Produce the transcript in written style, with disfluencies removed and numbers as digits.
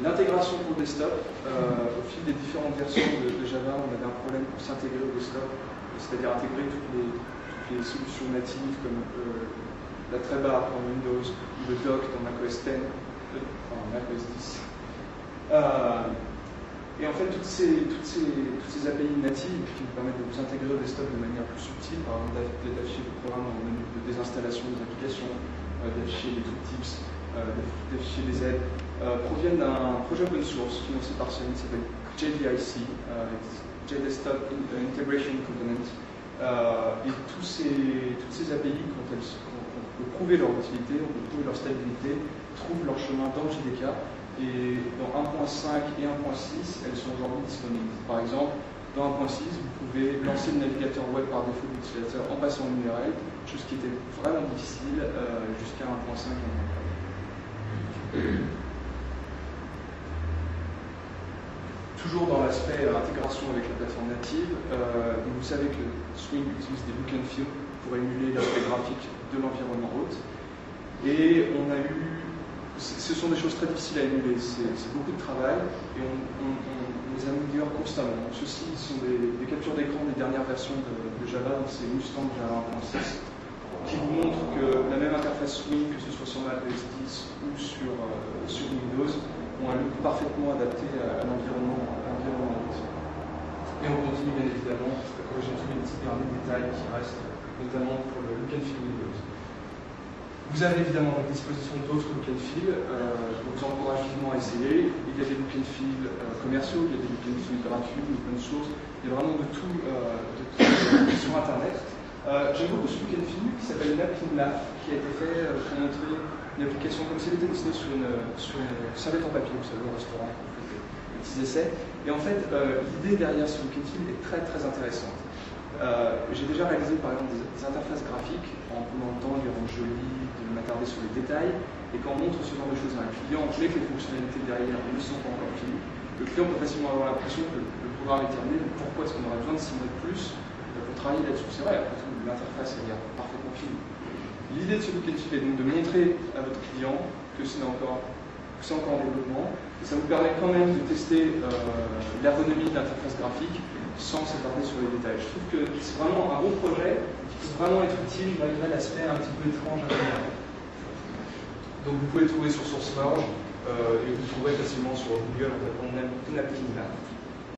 L'intégration pour le desktop, au fil des différentes versions de Java, on avait un problème pour s'intégrer au desktop, c'est-à-dire intégrer toutes les solutions natives comme la Treba dans Windows ou le Dock dans macOS 10, enfin macOS 10. Et en fait, toutes ces API natives qui nous permettent de vous intégrer au desktop de manière plus subtile, par exemple d'afficher le programme dans le menu de désinstallation des applications, d'afficher les tooltips, d'afficher les aides, proviennent d'un projet open source financé par Sony qui s'appelle JDIC, JDesktop Integration Component. Et toutes ces API, quand on peut prouver leur utilité, on peut prouver leur stabilité, trouvent leur chemin dans JDK. Et dans 1.5 et 1.6, elles sont aujourd'hui disponibles. Par exemple, dans 1.6, vous pouvez lancer le navigateur web par défaut de l'utilisateur en passant une URL, chose qui était vraiment difficile jusqu'à 1.5 et 1.4. Toujours dans l'aspect intégration avec la plateforme native, vous savez que Swing utilise des look and feel pour émuler l'aspect graphique de l'environnement hôte. Et on a eu, ce sont des choses très difficiles à émuler, c'est beaucoup de travail et on les améliore constamment. Donc, ceci sont des captures d'écran des dernières versions de Java, donc c'est Mustang Java 1.6, qui vous montre que la même interface Swing, que ce soit sur macOS 10 ou sur Windows, ont un look parfaitement adapté à l'environnement. Et on continue bien évidemment à corriger tous les petits derniers détails qui restent, notamment pour le look and feel Windows. Vous avez évidemment à votre disposition d'autres look and feel, je vous encourage vivement à essayer. Il y a des look and feel commerciaux, il y a des look and feel gratuits, open source, il y a vraiment de tout sur Internet. J'aime beaucoup ce look and feel qui s'appelle Napkin Map, qui a été fait pour montrer une application comme si elle était dessinée sur une serviette en papier, vous savez, au restaurant, on fait des petits essais. Et en fait, l'idée derrière ce look and feel est très très intéressante. J'ai déjà réalisé par exemple des interfaces graphiques en prenant le temps de les rendre jolies, de m'attarder sur les détails, et quand on montre ce genre de choses à un client, mais que les fonctionnalités derrière ne sont pas encore finies, le client peut facilement avoir l'impression que le programme est terminé, donc pourquoi est-ce qu'on aurait besoin de 6 mois de plus pour travailler là-dessus? C'est vrai, après tout, l'interface est parfaitement finie. L'idée de ce look and feel est donc de montrer à votre client que c'est encore en développement, et ça vous permet quand même de tester l'ergonomie de l'interface graphique sans s'attarder sur les détails. Je trouve que c'est vraiment un bon projet qui peut vraiment être utile malgré l'aspect un petit peu étrange à venir. Donc vous pouvez le trouver sur SourceForge et vous le trouverez facilement sur Google en tapant Napkin Map.